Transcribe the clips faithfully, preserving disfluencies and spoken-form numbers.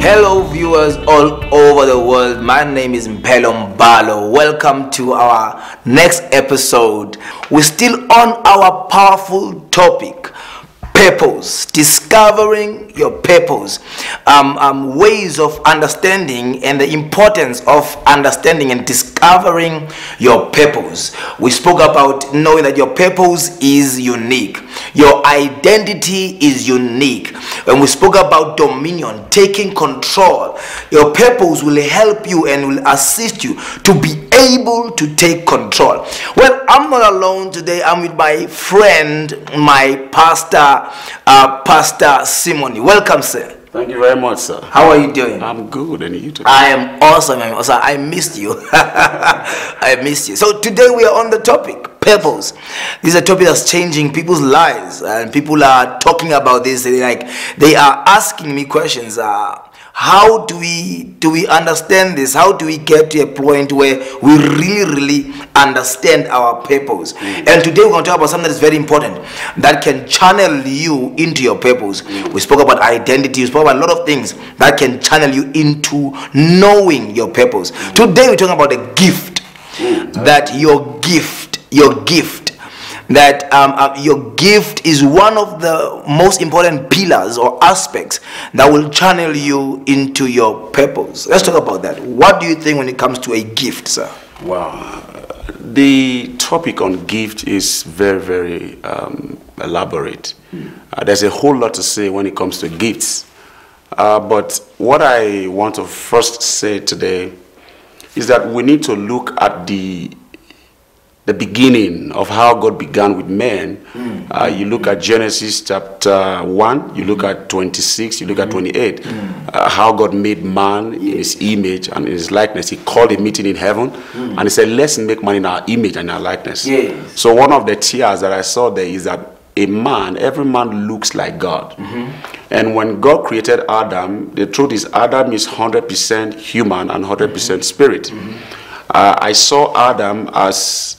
Hello viewers all over the world, my name is Mpelo Mbalo. Welcome to our next episode. We're still on our powerful topic, purpose, discovering your purpose, um, um, ways of understanding and the importance of understanding and discovering your purpose. We spoke about knowing that your purpose is unique, your identity is unique, and we spoke about dominion, taking control. Your purpose will help you and will assist you to be able to take control. Well, I'm not alone today. I'm with my friend, my pastor, uh, Pastor Simoni. Welcome, sir. Thank you very much, sir. How are you doing? I'm good, and you too? I am awesome. I'm awesome. I missed you. I missed you. So today we are on the topic, purpose. This is a topic that's changing people's lives, and people are talking about this. They like they are asking me questions. Uh, How do we do we understand this? How do we get to a point where we really, really understand our purpose? Mm. And today we're going to talk about something that's very important that can channel you into your purpose. Mm. We spoke about identity. We spoke about a lot of things that can channel you into knowing your purpose. Mm. Today we're talking about a gift. Mm. That your gift, your gift. That um, uh, your gift is one of the most important pillars or aspects that will channel you into your purpose. Let's talk about that. What do you think when it comes to a gift, sir? Wow. The topic on gift is very, very um, elaborate. Mm. Uh, there's a whole lot to say when it comes to gifts. Uh, but what I want to first say today is that we need to look at the the beginning of how God began with man. Mm. Uh, you look at Genesis chapter one, you look at twenty-six, you look mm. at twenty-eight, mm. uh, how God made man in his image and in his likeness. He called a meeting in heaven mm. and he said, let's make man in our image and our likeness. Yes. So one of the tears that I saw there is that a man, every man looks like God. Mm-hmm. And when God created Adam, the truth is Adam is one hundred percent human and one hundred percent mm-hmm. spirit. Mm-hmm. uh, I saw Adam as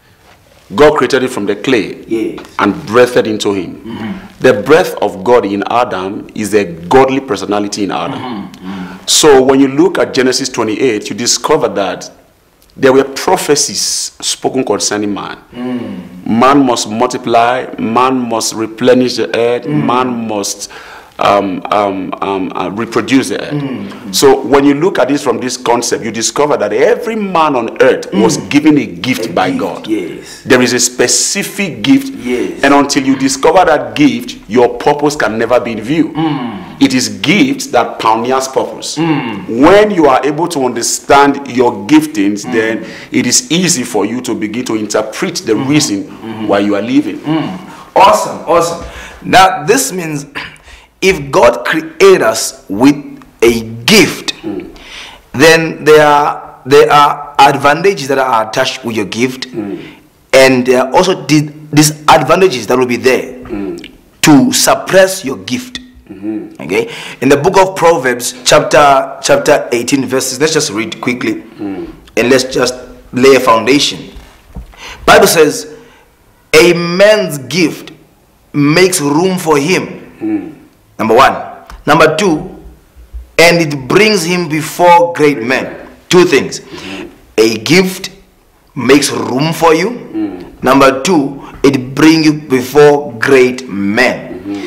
God created it from the clay yes. and breathed into him. Mm-hmm. The breath of God in Adam is a godly personality in Adam. Mm-hmm. Mm-hmm. So when you look at Genesis twenty-eight, you discover that there were prophecies spoken concerning man. Mm. Man must multiply, man must replenish the earth, mm. man must Um, um, um, uh, reproduce the earth. Mm. So when you look at this from this concept, you discover that every man on earth mm. was given a gift a by gift, God. Yes. There is a specific gift, yes. and until you discover that gift, your purpose can never be in view. Mm. It is gifts that pioneers purpose. Mm. When you are able to understand your giftings, mm. then it is easy for you to begin to interpret the mm. reason mm. why you are living. Mm. Awesome, awesome. Now this means if God created us with a gift, mm. then there are there are advantages that are attached with your gift, mm. and there are also disadvantages that will be there mm. to suppress your gift. Mm-hmm. Okay, in the book of Proverbs, chapter chapter eighteen, verses. Let's just read quickly, mm. and let's just lay a foundation. Bible says, "A man's gift makes room for him." Mm. Number one. Number two, and it brings him before great men. Two things. Mm-hmm. A gift makes room for you. Mm. Number two, it brings you before great men. Mm-hmm.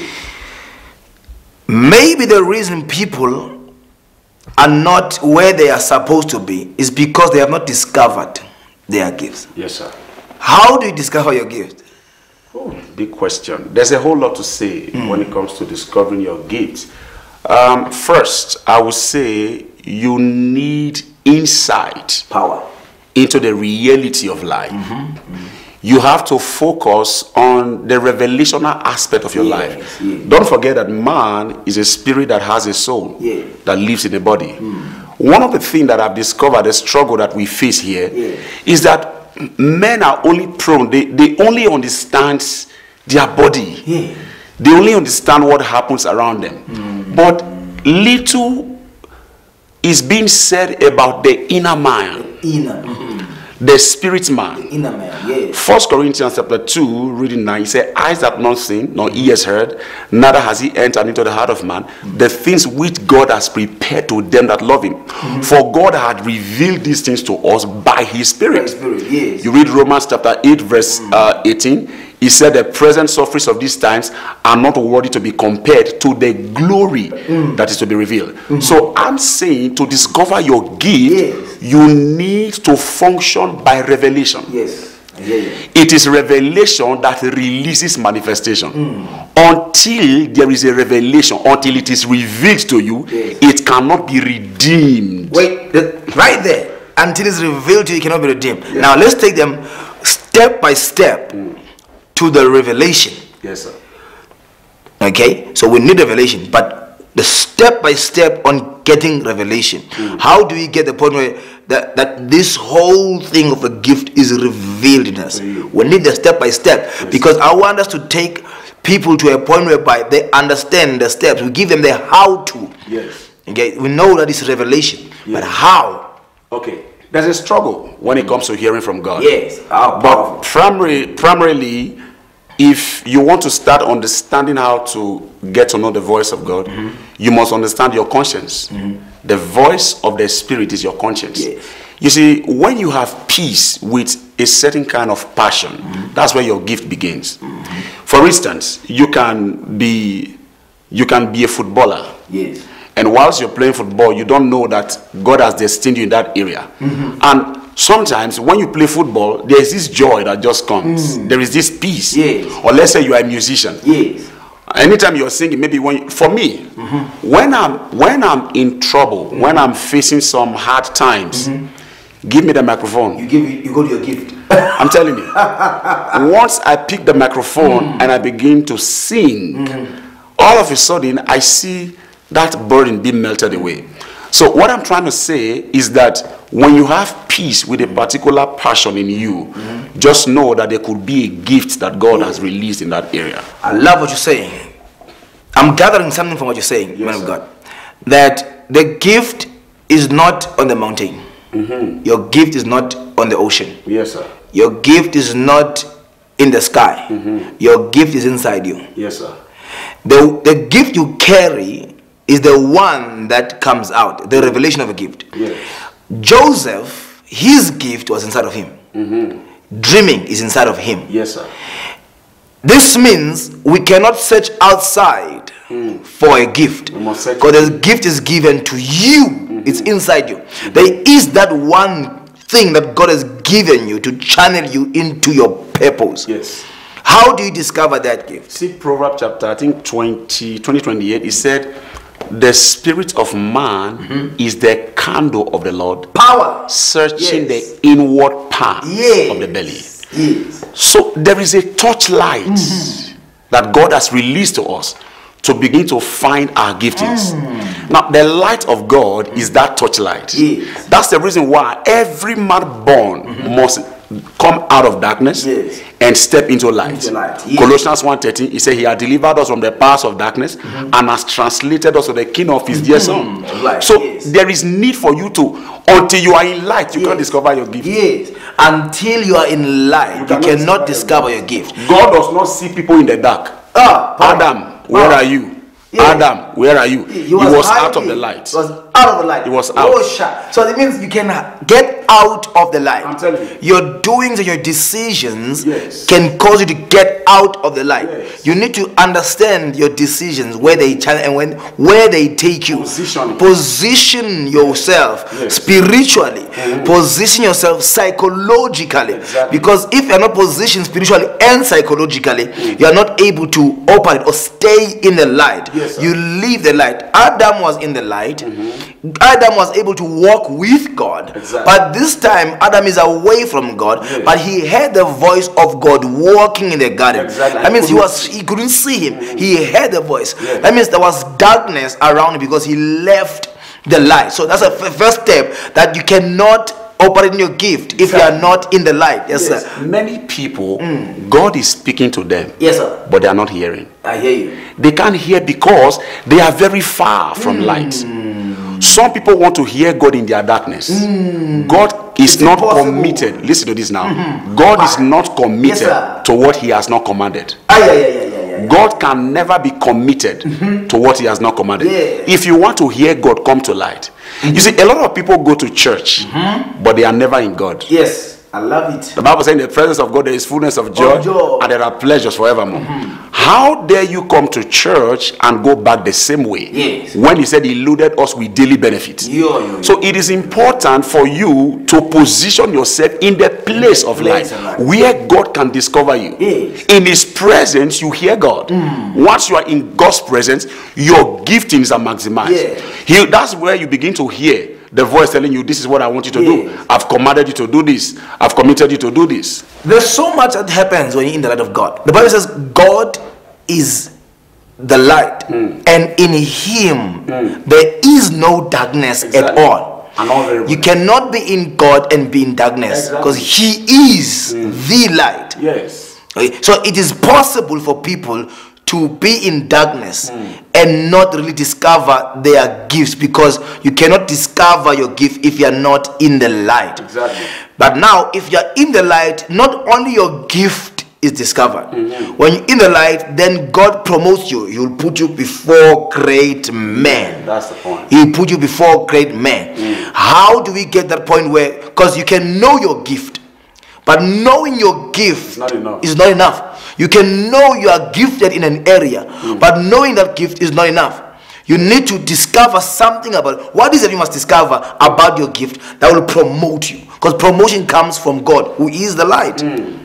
Maybe the reason people are not where they are supposed to be is because they have not discovered their gifts. Yes, sir. How do you discover your gift? Oh, big question. There's a whole lot to say mm. when it comes to discovering your gifts. Um, first, I would say you need insight, power, into the reality of life. Mm-hmm. Mm-hmm. You have to focus on the revelational aspect of your yes, life. Yes. Don't forget that man is a spirit that has a soul yes. that lives in the body. Mm. One of the things that I've discovered, the struggle that we face here, yes. is that men are only prone, they, they only understand their body. Yeah. They only understand what happens around them. Mm. But little is being said about the inner man. Inner. Mm-hmm. the spirit man. The inner man, yes. First Corinthians chapter two, reading nine, he said, eyes have not seen, nor ears heard, neither has he entered into the heart of man, mm-hmm. the things which God has prepared to them that love him. Mm-hmm. For God had revealed these things to us by his spirit. By spirit, yes. You read Romans chapter eight, verse mm-hmm. uh, eighteen. He said the present sufferings of these times are not worthy to be compared to the glory mm. that is to be revealed. Mm-hmm. So I'm saying, to discover your gift, yes. you need to function by revelation. Yes. Yeah, yeah. It is revelation that releases manifestation. Mm. Until there is a revelation, until it is revealed to you, yes. it cannot be redeemed. Wait, the, right there. Until it's revealed to you, it cannot be redeemed. Yes. Now let's take them step by step. Mm. To the revelation. Yes, sir. Okay, so we need revelation, but the step by step on getting revelation. Mm. How do we get the point where that, that this whole thing of a gift is revealed in us? Mm. We need the step by step, yes. because I want us to take people to a point whereby they understand the steps. We give them the how to. Yes. Okay, we know that it's revelation, yes. but how? Okay. There's a struggle when it comes to hearing from God. Yes. Oh, but primary, primarily, if you want to start understanding how to get to know the voice of God, mm-hmm. you must understand your conscience. Mm-hmm. The voice of the Spirit is your conscience. Yes. You see, when you have peace with a certain kind of passion, mm-hmm. that's where your gift begins. Mm-hmm. For instance, you can be, you can be a footballer. Yes. And whilst you're playing football, you don't know that God has destined you in that area. Mm-hmm. And sometimes when you play football, there's this joy that just comes. Mm. There is this peace. Yes. Or let's say you are a musician. Yes. Anytime you're singing, maybe when you, for me, mm-hmm. when I'm when I'm in trouble, mm-hmm. when I'm facing some hard times, mm-hmm. give me the microphone. You give you go to your gift. I'm telling you. Once I pick the microphone mm. and I begin to sing, mm. all of a sudden I see that burden being melted away. So what I'm trying to say is that when you have peace with a particular passion in you, mm-hmm. just know that there could be a gift that God has released in that area. I love what you're saying. I'm gathering something from what you're saying, yes, man of God. That the gift is not on the mountain. Mm-hmm. Your gift is not on the ocean. Yes, sir. Your gift is not in the sky. Mm-hmm. Your gift is inside you. Yes, sir. The, the gift you carry is the one that comes out, the revelation of a gift. Yes. Joseph, his gift was inside of him. Mm-hmm. Dreaming is inside of him. Yes, sir. This means we cannot search outside mm. for a gift, because the gift is given to you. Mm-hmm. It's inside you. Mm-hmm. There is that one thing that God has given you to channel you into your purpose. Yes. How do you discover that gift? See Proverbs chapter, I think twenty, twenty, twenty-eight, it said, the spirit of man mm-hmm. is the candle of the Lord, power searching yes. the inward part yes. of the belly. Yes. So there is a torchlight mm-hmm. that God has released to us to begin to find our giftings. Mm. Now the light of God is that torchlight. Yes. That's the reason why every man born mm-hmm. must come out of darkness yes. and step into light. Into light. Yes. Colossians one thirteen, he said he had delivered us from the powers of darkness mm-hmm. and has translated us to the kingdom of his mm-hmm. dear son. Light. So yes. there is need for you to, until you are in light, you yes. can't discover your gift. Yes. Until you are in light, you, you cannot discover your gift. God does not see people in the dark. Ah, Adam, where ah. are you? Yeah. Adam, where are you? He, he was, was out of the light. He was out of the light. He was out. Oh, so it means you can get out of the light. I'm telling you. Your doings and your decisions yes. can cause you to get out of the light. Yes. You need to understand your decisions, where they channel and when where they take you. Position, Position yourself yes. spiritually. Mm-hmm. Position yourself psychologically. Exactly. Because if you're not positioned spiritually and psychologically, mm-hmm. you are not able to operate or stay in the light. Yes. Yes, you leave the light. Adam was in the light. Mm-hmm. Adam was able to walk with God. Exactly. But this time Adam is away from God. Yes. But he heard the voice of God walking in the garden. Exactly. That means he was he couldn't see him. Mm-hmm. He heard the voice. Yes. That means there was darkness around him because he left the light. So that's a f- first step, that you cannot operate in your gift if exactly. you are not in the light. Yes, yes. sir. Many people, mm. God is speaking to them. Yes, sir. But they are not hearing. I hear you. They can't hear because they are very far from mm. light. Some people want to hear God in their darkness. Mm. God is It's not impossible. committed. Listen to this now. Mm-hmm. God Why? is not committed Yes, to what he has not commanded. Ah, yeah, yeah, yeah, yeah, yeah, yeah. God can never be committed mm-hmm. to what he has not commanded. Yeah. If you want to hear God, come to light. Mm-hmm. You see, a lot of people go to church, mm-hmm. but they are never in God. Yes. I love it. The Bible says in the presence of God there is fullness of joy, Of joy. and there are pleasures forevermore. Mm-hmm. How dare you come to church and go back the same way? Yes. When he said he loaded us with daily benefits. Yo, yo, yo. So it is important for you to position yourself in the place of place life of life. where God can discover you. Yes. In his presence you hear God. Mm. Once you are in God's presence, your giftings are maximized. Yeah. He, that's where you begin to hear the voice telling you, this is what I want you to Yes. do. I've commanded you to do this. I've committed you to do this. There's so much that happens when you're in the light of God. The Bible says God is the light, mm. and in him mm. there is no darkness Exactly. at all. And all very You cannot be in God and be in darkness, because Exactly. he is mm. the light. Yes. Okay? So it is possible for people to be in darkness Mm. and not really discover their gifts, because you cannot discover your gift if you are not in the light. Exactly. But now, if you are in the light, not only your gift is discovered. Mm-hmm. When you're in the light, then God promotes you. He'll put you before great men. That's the point. He'll put you before great men. Mm. How do we get that point where, because you can know your gift, but knowing your gift It's not enough. is not enough. You can know you are gifted in an area, Mm. but knowing that gift is not enough. You need to discover something about what is it you must discover about your gift that will promote you, because promotion comes from God, who is the light. Mm.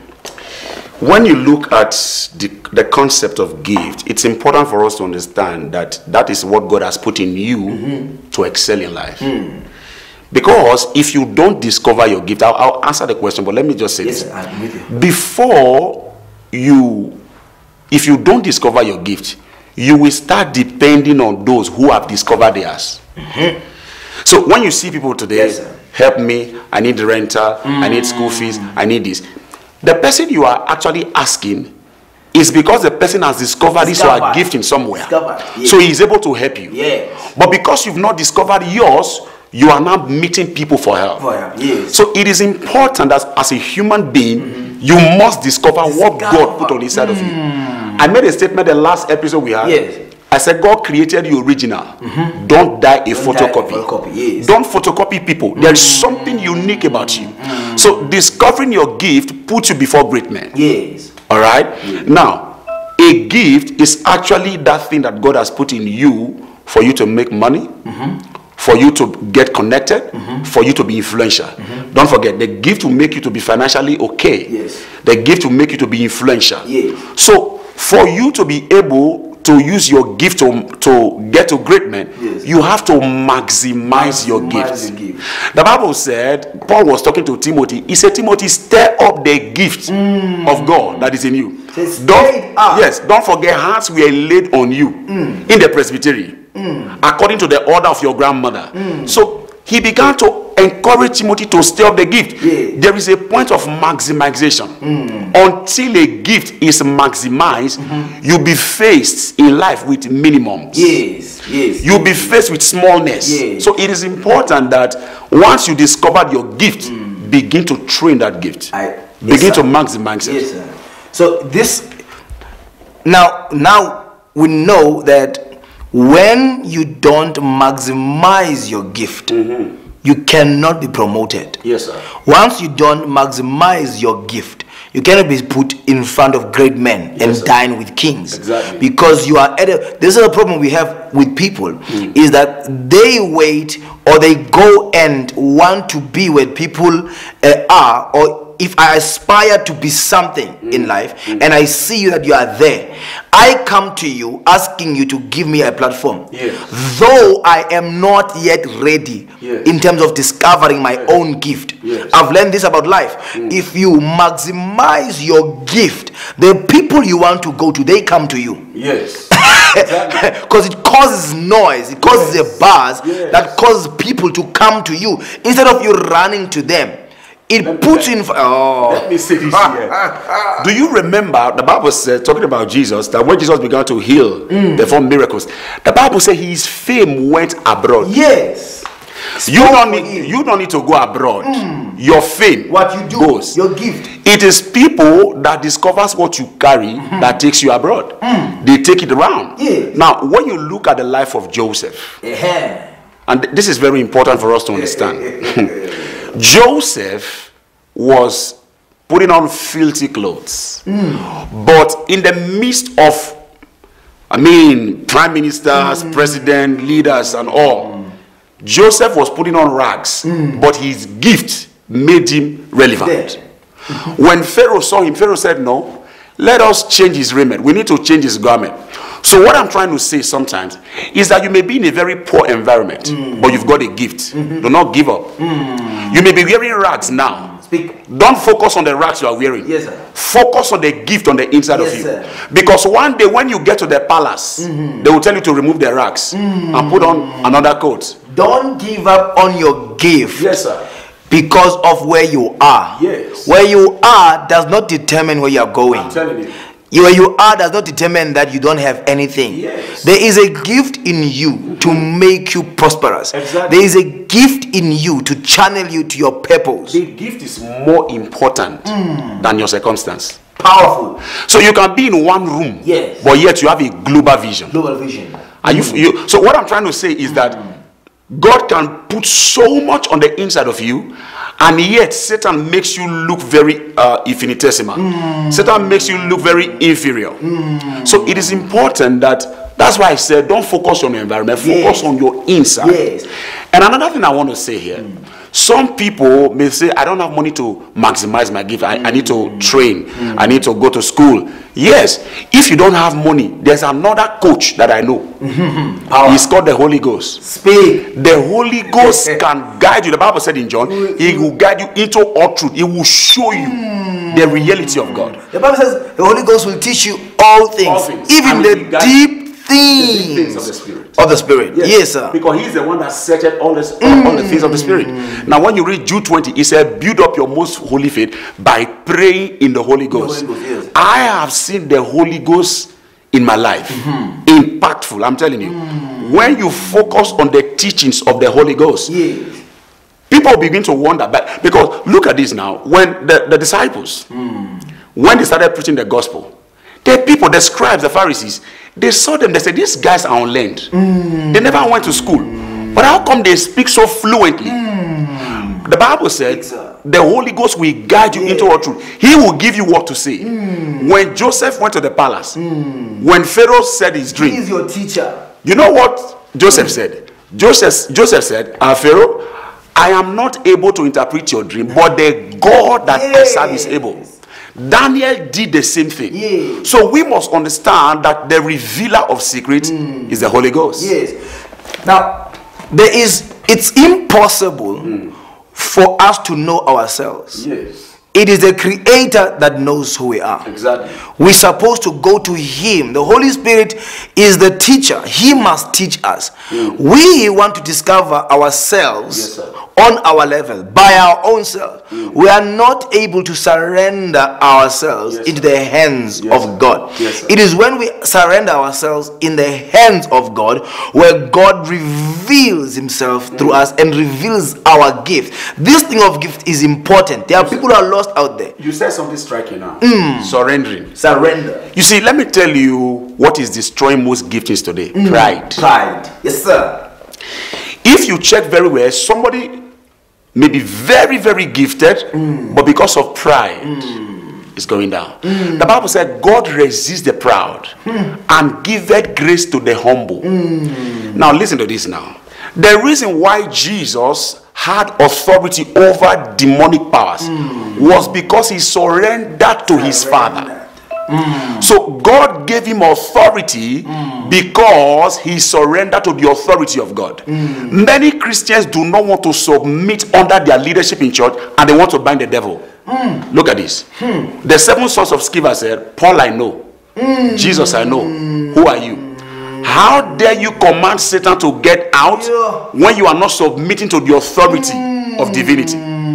When you look at the, the concept of gift, it's important for us to understand that that is what God has put in you mm-hmm. to excel in life. Mm. Because if you don't discover your gift, I'll, I'll answer the question, but let me just say Yes, this. I'm with you. Before you, if you don't discover your gift, you will start depending on those who have discovered theirs. Mm-hmm. So when you see people today, Yes, sir. help me, I need the rental, mm. I need school fees, I need this. The person you are actually asking is because the person has discovered this or a gift in somewhere. Yes. So he is able to help you. Yes. But because you've not discovered yours, you are now meeting people for help. For help, yes. So it is important that as a human being, mm-hmm. you must discover, discover what God put on the inside mm. of you. I made a statement the last episode we had. Yes. I said God created the original. Mm-hmm. Don't die a Don't photocopy. Die a photocopy. Yes. Don't photocopy people. Mm-hmm. There is something unique about you. Mm-hmm. So discovering your gift puts you before great men. Yes. All right. Yes. Now, a gift is actually that thing that God has put in you for you to make money, mm-hmm. for you to get connected, mm-hmm. for you to be influential. Mm-hmm. Don't forget, the gift will make you to be financially okay. Yes. The gift will make you to be influential. Yes. So for you to be able to use your gift to, to get to great men, yes. you have to maximize, maximize your gift. gift. The Bible said, Paul was talking to Timothy, he said, Timothy, stir up the gift mm. of God that is in you. Don't, yes, don't forget, hands were laid on you mm. in the presbytery, mm. according to the order of your grandmother. Mm. So he began to encourage Timothy to stir up the gift. Yeah. There is a point of maximization. Mm. Until a gift is maximized, mm-hmm. you'll be faced in life with minimums. Yes, yes. You'll be faced with smallness. Yes. So it is important that once you discovered your gift, mm. begin to train that gift. I, yes, begin sir. to maximize it. Yes, sir. So this now now we know that when you don't maximize your gift, mm-hmm. you cannot be promoted. Yes, sir. Once you don't maximize your gift, you cannot be put in front of great men yes, and sir. Dine with kings. Exactly. Because you are at a, this is a problem we have with people, mm. is that they wait or they go and want to be where people uh, are, or if I aspire to be something mm. in life mm. and I see you that you are there, I come to you asking you to give me a platform. Yes. Though I am not yet ready yes. in terms of discovering my yes. own gift. Yes. I've learned this about life. Mm. If you maximize your gift, the people you want to go to, they come to you. Yes. Because it causes noise, it causes yes. a buzz yes. that causes people to come to you instead of you running to them. It let puts me, in. Oh. Let me say this here. Do you remember the Bible said, talking about Jesus, that when Jesus began to heal, mm. perform miracles, the Bible said his fame went abroad. Yes. You don't need you don't need to go abroad. Mm. Your fame, what you do, goes. Your gift. It is people that discovers what you carry mm-hmm. that takes you abroad. Mm. They take it around. Yes. Now, when you look at the life of Joseph, yeah. and this is very important for us to understand. Joseph was putting on filthy clothes, mm. but in the midst of, I mean, prime ministers, mm. president, leaders, and all, mm. Joseph was putting on rags, mm. but his gift made him relevant. When Pharaoh saw him, Pharaoh said, no, let us change his raiment. We need to change his garment. So what I'm trying to say sometimes is that you may be in a very poor environment, mm. but you've got a gift. Mm-hmm. Do not give up. Mm. You may be wearing rags now. Speak. Don't focus on the rags you are wearing. Yes, sir. Focus on the gift on the inside yes, of you. Sir. Because one day when you get to the palace, mm-hmm. they will tell you to remove the rags mm. and put on another coat. Don't give up on your gift. Yes, sir. Because of where you are. Yes. Where you are does not determine where you are going. I'm telling you. Where you are does not determine that you don't have anything. Yes. There is a gift in you mm-hmm. to make you prosperous. Exactly. There is a gift in you to channel you to your purpose. The gift is more important mm. than your circumstance. Powerful. So you can be in one room, yes. but yet you have a global vision. Global vision. Are you, you? So what I'm trying to say is that God can put so much on the inside of you, and yet Satan makes you look very uh, infinitesimal. Mm. Satan makes you look very inferior. Mm. So it is important that, that's why I said, don't focus on your environment, focus yes. on your inside. Yes. And another thing I want to say here, mm. some people may say, I don't have money to maximize my gift. I, mm. I need to train. Mm. I need to go to school. Yes, if you don't have money, there's another coach that I know. Mm-hmm. He's called the Holy Ghost. Speak. The Holy Ghost can guide you. The Bible said in John, he will guide you into all truth. He will show you mm. the reality of God. The Bible says the Holy Ghost will teach you all things, all things. even the deep things, the deep things of the Spirit. Of the Spirit. Yes, yes sir. Because he's the one that searched all, this, all, mm. all the things of the Spirit. Now, when you read Jude twenty, he said, build up your most holy faith by praying in the Holy Ghost. The Holy Ghost yes. I have seen the Holy Ghost in my life. Mm-hmm. Impactful, I'm telling you. Mm. When you focus on the teachings of the Holy Ghost, yes. people begin to wonder. But because look at this now. When the, the disciples, mm. when they started preaching the gospel, the people, the scribes, the Pharisees, they saw them, they said, these guys are unlearned. Mm. They never went to school. Mm. But how come they speak so fluently? Mm. The Bible said, the Holy Ghost will guide you yeah. into all truth. He will give you what to say. Mm. When Joseph went to the palace, mm. when Pharaoh said his dream, he is your teacher. You know what Joseph mm. said? Joseph, Joseph said, uh, Pharaoh, I am not able to interpret your dream, but the God that yes. I serve is able. Daniel did the same thing. Yes. So we must understand that the revealer of secrets mm. is the Holy Ghost. Yes. Now, there is, it's impossible mm. for us to know ourselves. Yes. It is the Creator that knows who we are. Exactly. We're supposed to go to Him. The Holy Spirit is the teacher. He must teach us. Mm. We want to discover ourselves yes, on our level, by our own self. Mm. We are not able to surrender ourselves yes, into the hands yes, of God. Yes, it is when we surrender ourselves in the hands of God where God reveals Himself mm. through us and reveals our gift. This thing of gift is important. There are people who are lost out there. You said something striking now. Mm. Surrendering. Surrender. You see, let me tell you what is destroying most giftings today. Mm. Pride. Pride. Yes, sir. If you check very well, somebody may be very, very gifted, mm. but because of pride, mm. it's going down. Mm. The Bible said, God resists the proud mm. and giveth grace to the humble. Mm. Now, listen to this now. The reason why Jesus had authority over demonic powers mm. was because he surrendered to his Father. Mm. So God gave him authority mm. because he surrendered to the authority of God. Mm. Many Christians do not want to submit under their leadership in church, and they want to bind the devil. Mm. Look at this. Mm. The seven sons of Sceva said, Paul I know, mm. Jesus I know, who are you? How dare you command Satan to get out yeah. when you are not submitting to the authority mm. of divinity?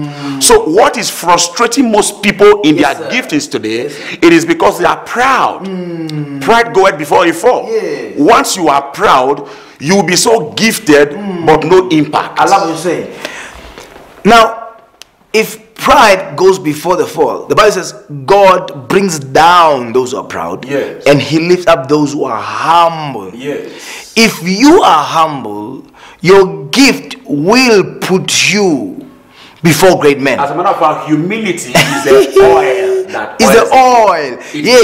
So what is frustrating most people in yes, their sir. giftings today, yes, it is because they are proud. Mm. Pride goeth before a fall. Yes. Once you are proud, you will be so gifted, mm. but no impact. I love what you're saying. Now, if pride goes before the fall, the Bible says God brings down those who are proud, yes, and he lifts up those who are humble. Yes. If you are humble, your gift will put you before great men. As a matter of fact, humility is the oil that is the oil.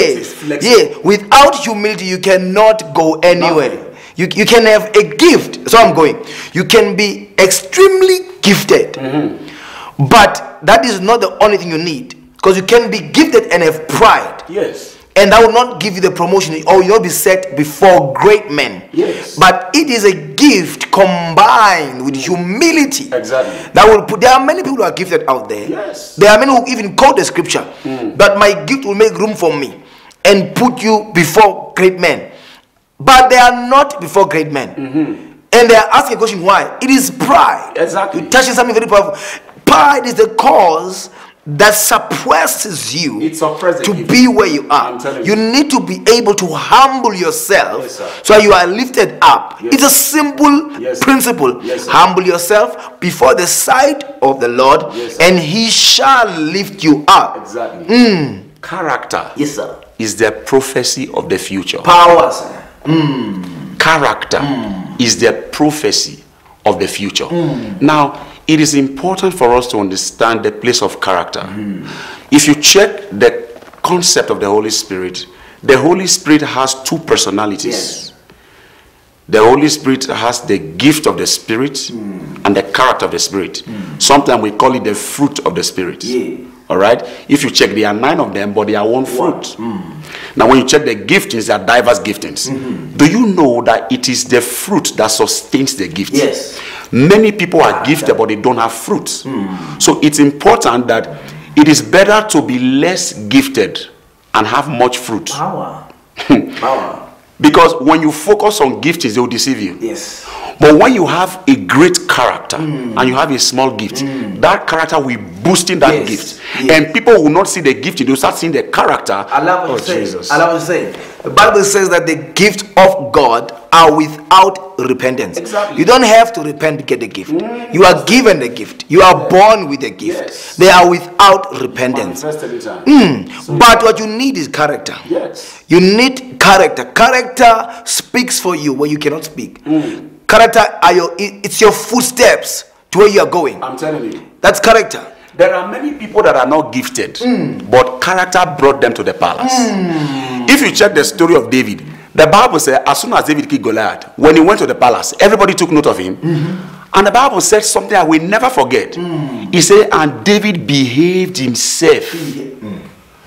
It Yeah, yeah. Without humility, you cannot go anywhere. Nothing. You, you can have a gift. So I'm going. You can be extremely gifted, mm-hmm. but that is not the only thing you need, because you can be gifted and have pride. Yes. And that will not give you the promotion, or you'll not be set before great men. Yes. But it is a gift combined with humility. Exactly. That will put. There are many people who are gifted out there. Yes. There are many who even quote the scripture. Mm. But my gift will make room for me and put you before great men. But they are not before great men. Mm-hmm. And they are asking a question why? It is pride. Exactly. You're touching something very powerful. Pride is the cause that suppresses you it suppresses to you. be where you are. You, you need to be able to humble yourself, yes, so you are lifted up. Yes. It's a simple yes, principle. Yes, humble yourself before the sight of the Lord, yes, and he shall lift you up. Exactly. Mm. Character, yes, sir, is the prophecy of the future. Power, sir. Mm. Character mm. is the prophecy of the future. Mm. Now, it is important for us to understand the place of character. Mm. If you check the concept of the Holy Spirit, the Holy Spirit has two personalities. Yes. The Holy Spirit has the gift of the Spirit mm. and the character of the Spirit. Mm. Sometimes we call it the fruit of the Spirit. Yeah. All right? If you check, there are nine of them, but they are one fruit. Mm. Now, when you check the giftings, there are diverse giftings. Mm-hmm. Do you know that it is the fruit that sustains the gift? Yes. Many people are gifted, but they don't have fruit. Mm. So it's important that it is better to be less gifted and have much fruit. Power. Power. Because when you focus on giftings, they will deceive you. Yes. But when you have a great character mm. and you have a small gift, mm. that character will boost in that yes. gift. Yes. And people will not see the gift, they will start seeing the character. I love what of you're Jesus. saying. I love what you're saying. The Bible says that the gift of God are without repentance. Exactly. You don't have to repent to get the gift. Mm. You are given the gift. You are yes. born with the gift. Yes. They are without repentance. Mm. So, but what you need is character. Yes. You need character. Character speaks for you when you cannot speak. Mm. Character are your, it's your footsteps to where you are going. I'm telling you. That's character. There are many people that are not gifted, mm. but character brought them to the palace. Mm. If you check the story of David, the Bible says as soon as David killed Goliath, when he went to the palace, everybody took note of him. Mm-hmm. And the Bible said something I will never forget. Mm. He said, and David behaved himself. Mm.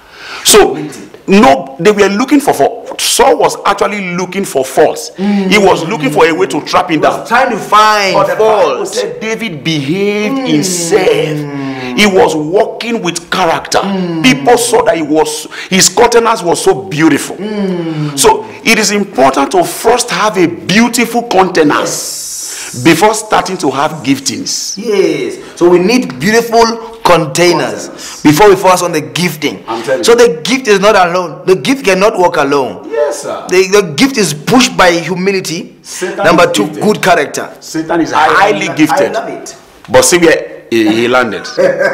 So, no, they were looking for, for Saul was actually looking for faults. Mm. He was looking for a way to trap him down. Trying to find but the Bible said David behaved mm. himself. He was walking with character. Mm. People saw that he was, his countenance was so beautiful. Mm. So it is important to first have a beautiful countenance yes. before starting to have giftings. Yes. So we need beautiful containers before we focus on the gifting. So the gift is not alone. The gift cannot work alone. Yes, sir. The, the gift is pushed by humility. Satan Number two, gifted. Good character. Satan is highly I, gifted. I love it. But see where he, he landed.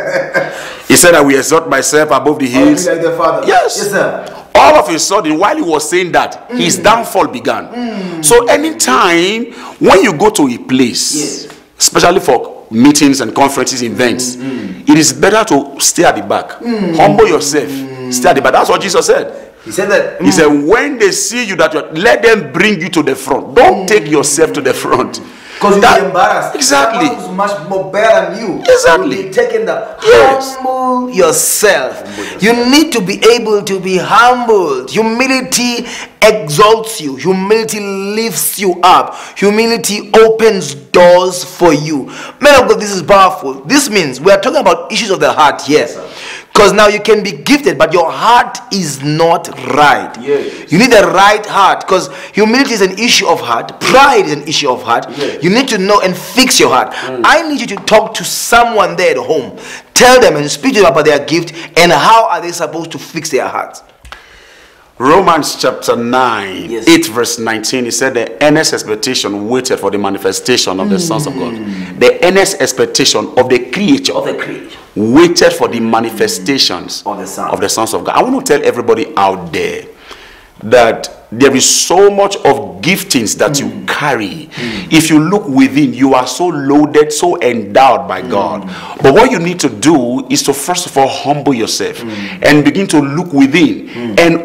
He said, I will exalt myself above the hills. Like the Father. Yes. Yes, sir. All of a sudden, while he was saying that, mm. his downfall began. Mm. So anytime when you go to a place, yes. especially for meetings and conferences, events, mm. it is better to stay at the back. Mm. Humble yourself. Mm. Stay at the back. That's what Jesus said. He said that. Mm. He said, when they see you, that you're, let them bring you to the front. Don't mm. take yourself to the front. Because you'll be embarrassed. Exactly. Someone who's much more better than you. Exactly. You'll be taking the yes. humble yourself. Humble yourself. You need to be able to be humbled. Humility exalts you. Humility lifts you up. Humility opens doors for you. Man of God, this is powerful. This means we are talking about issues of the heart here. Yes. Because now you can be gifted, but your heart is not right. Yes. You need a right heart, because humility is an issue of heart. Pride is an issue of heart. Yes. You need to know and fix your heart. Mm. I need you to talk to someone there at home. Tell them and speak to them about their gift and how are they supposed to fix their hearts. Romans chapter nine, yes. eight verse nineteen, he said the earnest expectation waited for the manifestation of the mm. sons of God. The earnest expectation of the creature, of the creature. waited for the manifestations of the, sons. of the sons of God. I want to tell everybody out there that there is so much of giftings that mm. you carry. Mm. If you look within, you are so loaded, so endowed by mm. God. But what you need to do is to first of all humble yourself mm. and begin to look within mm. and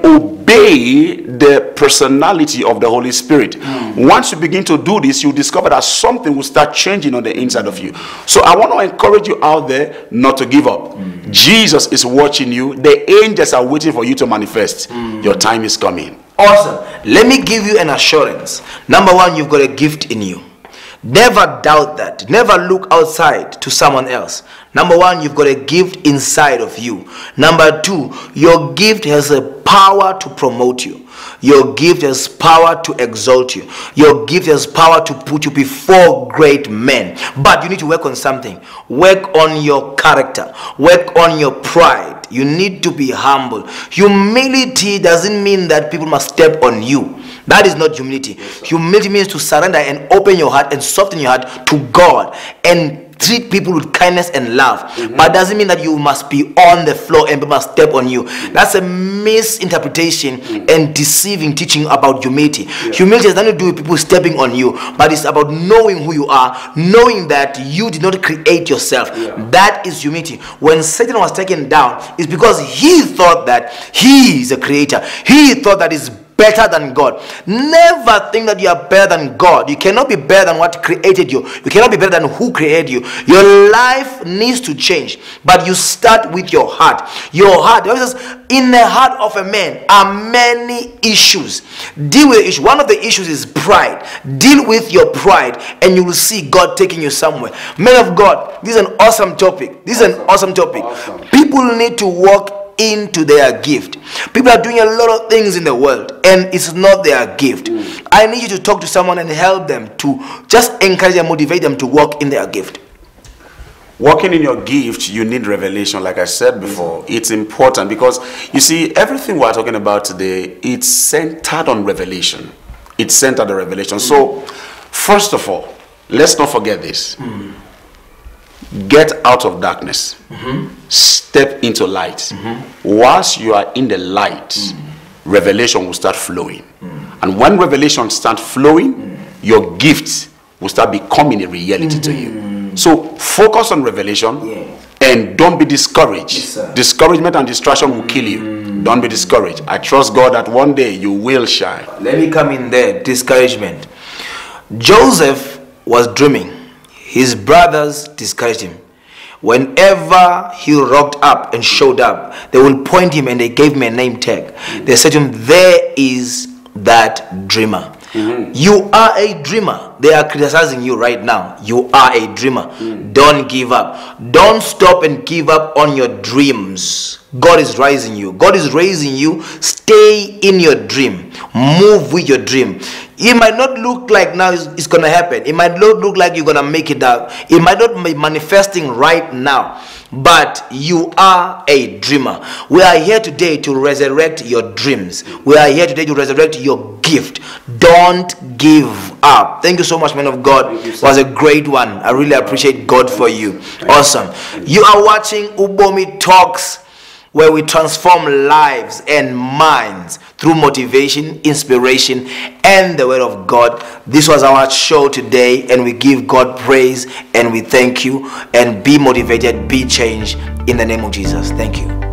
obey the personality of the Holy Spirit. Mm. Once you begin to do this, you discover that something will start changing on the inside of you. So I want to encourage you out there not to give up. Mm. Jesus is watching you. The angels are waiting for you to manifest. Mm. Your time is coming. Awesome. Let me give you an assurance. Number one, you've got a gift in you. Never doubt that. Never look outside to someone else. Number one, you've got a gift inside of you. Number two, your gift has a power to promote you. Your gift has power to exalt you. Your gift has power to put you before great men. But you need to work on something. Work on your character. Work on your pride. You need to be humble. Humility doesn't mean that people must step on you. That is not humility. Humility means to surrender and open your heart and soften your heart to God and treat people with kindness and love. Mm-hmm. But doesn't mean that you must be on the floor and people must step on you. That's a misinterpretation mm-hmm. and deceiving teaching about humility. Yeah. Humility has nothing to do with people stepping on you, but it's about knowing who you are, knowing that you did not create yourself. Yeah. That is humility. When Satan was taken down, it's because he thought that he is a creator. He thought that is better than God. Never think that you are better than God. You cannot be better than what created you. You cannot be better than who created you. Your life needs to change, but you start with your heart. Your heart, the Bible says, in the heart of a man are many issues. Deal with the issue. One of the issues is pride. Deal with your pride and you will see God taking you somewhere. Men of God, this is an awesome topic. This is an awesome topic. Awesome. People need to walk into their gift. People are doing a lot of things in the world and it's not their gift. Mm. I need you to talk to someone and help them to just encourage and motivate them to walk in their gift. Walking in your gift, you need revelation. Like I said before, it's important because you see, everything we're talking about today, it's centered on revelation. It's centered on revelation. Mm. So first of all, let's not forget this. Mm. Get out of darkness. Mm-hmm. Step into light. Mm-hmm. Once you are in the light, mm-hmm. revelation will start flowing. Mm-hmm. And when revelation starts flowing, mm-hmm. your gifts will start becoming a reality mm-hmm. to you. So focus on revelation. Yeah. And don't be discouraged. Yes, discouragement and distraction will kill you. Mm. Don't be discouraged. I trust God that one day you will shine. Let me come in there. Discouragement. Joseph was dreaming. His brothers discouraged him. Whenever he rocked up and showed up, they will point him and they gave him a name tag. Mm-hmm. They said to him, there is that dreamer. Mm-hmm. You are a dreamer. They are criticizing you right now. You are a dreamer. Mm. Don't give up. Don't stop and give up on your dreams. God is rising you. God is raising you. Stay in your dream. Move with your dream. It might not look like now it's, it's going to happen. It might not look like you're going to make it out. It might not be manifesting right now. But you are a dreamer. We are here today to resurrect your dreams. We are here today to resurrect your gift. Don't give up. Thank you so much, man of God. It was a great one. I really appreciate God for you. Awesome. You are watching Ubomi Talks, where we transform lives and minds through motivation, inspiration, and the word of God. This was our show today, and we give God praise and we thank you. And be motivated, be changed in the name of Jesus. Thank you.